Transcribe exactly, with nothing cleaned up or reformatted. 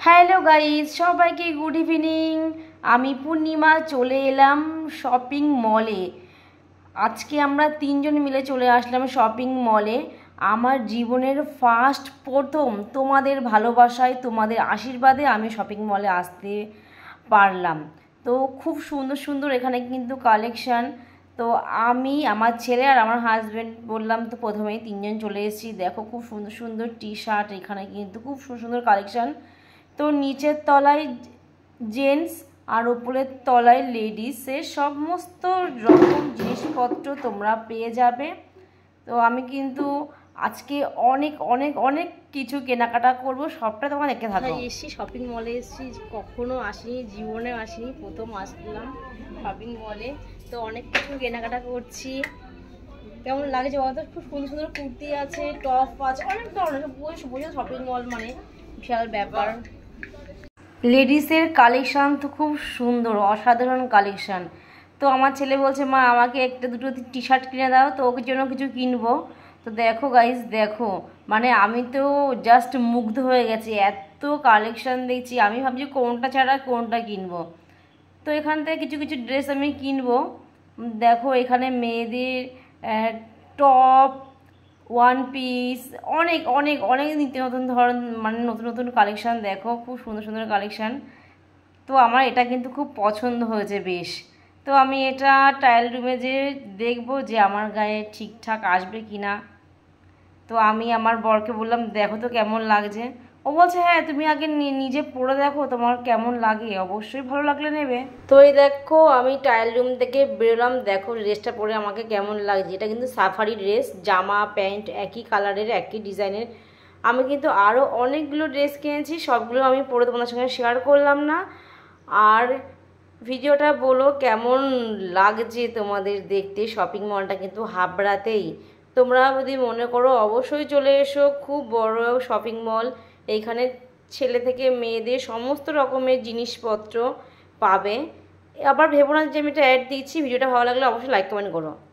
Hello guys, সবাইকে good evening. আমি পূর্ণিমা চলে এলাম শপিং মলে। আজকে আমরা তিনজন মিলে চলে আসলাম শপিং মলে। আমার জীবনের ফার্স্ট প্রথম তোমাদের ভালোবাসায়, তোমাদের আশীর্বাদে আমি শপিং মলে আসতে পারলাম। তো খুব সুন্দর সুন্দর এখানে কিন্তু কালেকশান। তো আমি, আমার ছেলে আর আমার হাজব্যান্ড বললাম তো প্রথমেই তিনজন চলে এসেছি। দেখো খুব সুন্দর সুন্দর টি শার্ট, এখানে কিন্তু খুব সুন্দর সুন্দর কালেকশান। তো নিচের তলায় জেন্টস আর উপরের তলায় লেডিসের সমস্ত রকম জিনিসপত্র তোমরা পেয়ে যাবে। তো আমি কিন্তু আজকে অনেক অনেক অনেক কিছু কেনাকাটা করব, সবটা তোমার দেখতে থাকো। এসছি শপিং মলে, এসছি, কখনো আসিনি, জীবনে আসিনি, প্রথম আসলাম শপিং মলে। তো অনেক কিছু কেনাকাটা করছি। কেমন লাগছে বলতো? খুব সুন্দর সুন্দর কুর্তি আছে, টপ আছে, অনেক ধরনের বোঝো শপিং মল মানে বিশাল ব্যাপার। লেডিসের কালেকশান তো খুব সুন্দর, অসাধারণ কালেকশান। তো আমার ছেলে বলছে, মা আমাকে একটা দুটো টি শার্ট কিনে দাও, তো ওকে জন্য কিছু কিনবো। তো দেখো গাইজ, দেখো মানে আমি তো জাস্ট মুগ্ধ হয়ে গেছি, এত কালেকশান দেখছি। আমি ভাবছি কোনটা ছাড়া কোনটা কিনবো। তো এখান থেকে কিছু কিছু ড্রেস আমি কিনবো। দেখো এখানে মেয়েদের টপ, ওয়ান পিস, অনেক অনেক অনেক নিত্য নতুন ধরন মানে নতুন নতুন কালেকশান। দেখো খুব সুন্দর সুন্দর কালেকশান। তো আমার এটা কিন্তু খুব পছন্দ হয়েছে বেশ। তো আমি এটা ট্রায়াল রুমে যে দেখবো যে আমার গায়ে ঠিকঠাক আসবে কি না। তো আমি আমার বরকে বললাম, দেখো তো কেমন লাগছে। ও বলছে, হ্যাঁ তুমি আগে নিজে পরে দেখো তোমার কেমন লাগে, অবশ্যই ভালো লাগলে নেবে। তো এই দেখো আমি ট্রায়াল রুম থেকে বেরোলাম। দেখো ড্রেসটা পরে আমাকে কেমন লাগছে। এটা কিন্তু সাফারি ড্রেস, জামা প্যান্ট একই কালারের, একই ডিজাইনের। আমি কিন্তু আরও অনেকগুলো ড্রেস কিনেছি, সবগুলো আমি পরে তোমাদের সঙ্গে শেয়ার করলাম না। আর ভিডিওটা বলো কেমন লাগছে তোমাদের দেখতে। শপিং মলটা কিন্তু হাবড়াতেই, তোমরা যদি মনে করো অবশ্যই চলে এসো। খুব বড় শপিং মল, এইখানে ছেলে থেকে মেয়েদের সমস্ত রকমের জিনিসপত্র পাবে। আবার ভেবো না যে আমি এটা অ্যাড দিচ্ছি। ভিডিওটা ভালো লাগলে অবশ্যই লাইক কমেন্ট করো।